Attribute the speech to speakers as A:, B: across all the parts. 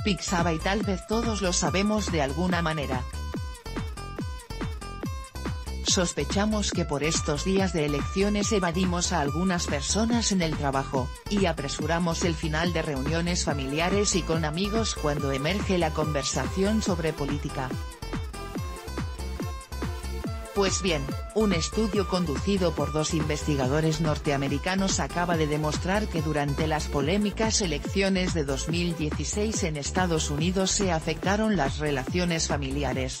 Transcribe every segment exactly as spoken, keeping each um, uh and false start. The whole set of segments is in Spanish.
A: Pixaba y tal vez todos lo sabemos de alguna manera. Sospechamos que por estos días de elecciones evadimos a algunas personas en el trabajo, y apresuramos el final de reuniones familiares y con amigos cuando emerge la conversación sobre política. Pues bien, un estudio conducido por dos investigadores norteamericanos acaba de demostrar que durante las polémicas elecciones de dos mil dieciséis en Estados Unidos se afectaron las relaciones familiares.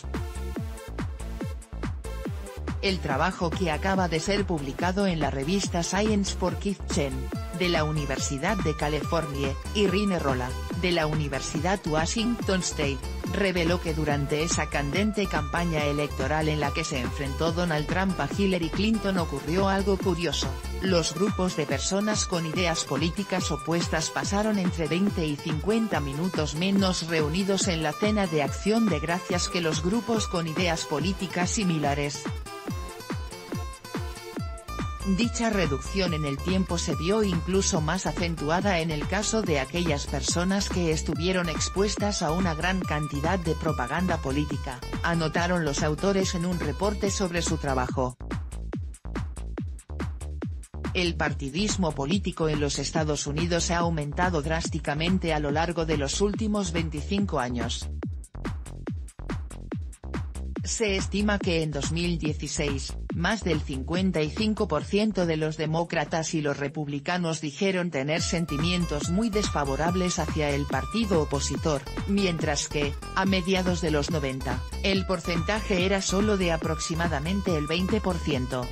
A: El trabajo, que acaba de ser publicado en la revista Science por Keith Chen, de la Universidad de California, y Rine Rolla, de la Universidad Washington State, reveló que durante esa candente campaña electoral en la que se enfrentó Donald Trump a Hillary Clinton ocurrió algo curioso: los grupos de personas con ideas políticas opuestas pasaron entre veinte y cincuenta minutos menos reunidos en la cena de acción de gracias que los grupos con ideas políticas similares. Dicha reducción en el tiempo se vio incluso más acentuada en el caso de aquellas personas que estuvieron expuestas a una gran cantidad de propaganda política, anotaron los autores en un reporte sobre su trabajo. El partidismo político en los Estados Unidos ha aumentado drásticamente a lo largo de los últimos veinticinco años. Se estima que en dos mil dieciséis, más del cincuenta y cinco por ciento de los demócratas y los republicanos dijeron tener sentimientos muy desfavorables hacia el partido opositor, mientras que, a mediados de los noventa, el porcentaje era solo de aproximadamente el veinte por ciento.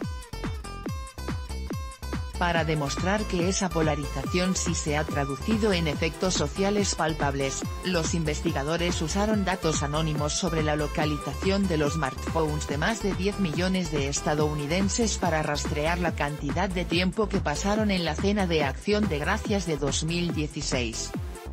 A: Para demostrar que esa polarización sí se ha traducido en efectos sociales palpables, los investigadores usaron datos anónimos sobre la localización de los smartphones de más de diez millones de estadounidenses para rastrear la cantidad de tiempo que pasaron en la cena de acción de gracias de dos mil dieciséis.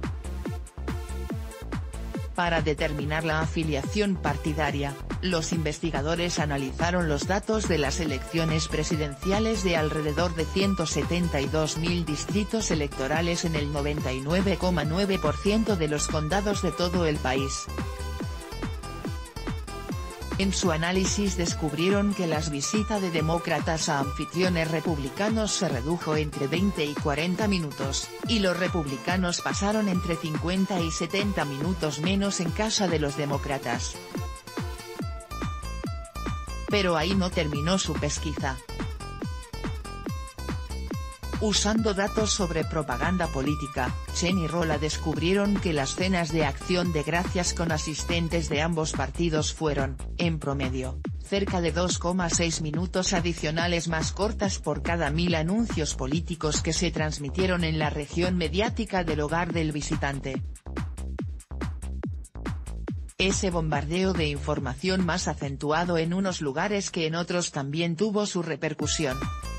A: Para determinar la afiliación partidaria, los investigadores analizaron los datos de las elecciones presidenciales de alrededor de ciento setenta y dos mil distritos electorales en el noventa y nueve coma nueve por ciento de los condados de todo el país. En su análisis descubrieron que las visitas de demócratas a anfitriones republicanos se redujo entre veinte y cuarenta minutos, y los republicanos pasaron entre cincuenta y setenta minutos menos en casa de los demócratas. Pero ahí no terminó su pesquisa. Usando datos sobre propaganda política, Chen y Rolla descubrieron que las cenas de acción de gracias con asistentes de ambos partidos fueron, en promedio, cerca de dos coma seis minutos adicionales más cortas por cada mil anuncios políticos que se transmitieron en la región mediática del hogar del visitante. Ese bombardeo de información más acentuado en unos lugares que en otros también tuvo su repercusión.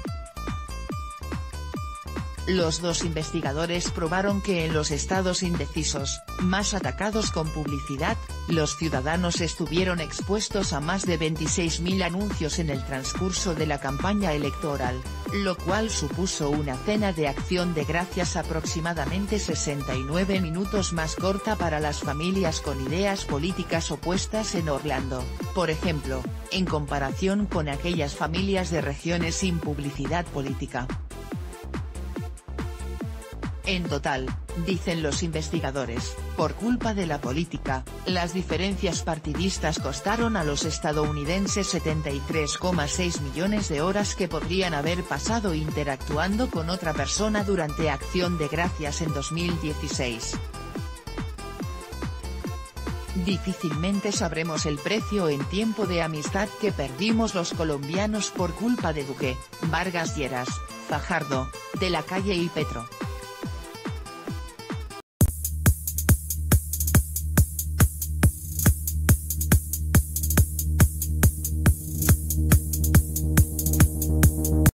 A: Los dos investigadores probaron que en los estados indecisos, más atacados con publicidad, los ciudadanos estuvieron expuestos a más de veintiséis mil anuncios en el transcurso de la campaña electoral, lo cual supuso una cena de acción de gracias aproximadamente sesenta y nueve minutos más corta para las familias con ideas políticas opuestas en Orlando, por ejemplo, en comparación con aquellas familias de regiones sin publicidad política. En total, dicen los investigadores, por culpa de la política, las diferencias partidistas costaron a los estadounidenses setenta y tres coma seis millones de horas que podrían haber pasado interactuando con otra persona durante Acción de Gracias en dos mil dieciséis. Difícilmente sabremos el precio en tiempo de amistad que perdimos los colombianos por culpa de Duque, Vargas Lleras, Fajardo, De la Calle y Petro.